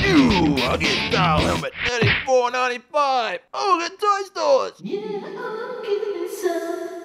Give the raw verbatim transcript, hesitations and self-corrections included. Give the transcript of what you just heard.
Ooh, Huggy style helmet, thirty-four ninety-five. Oh, good toy stores. Yeah, I'm getting some.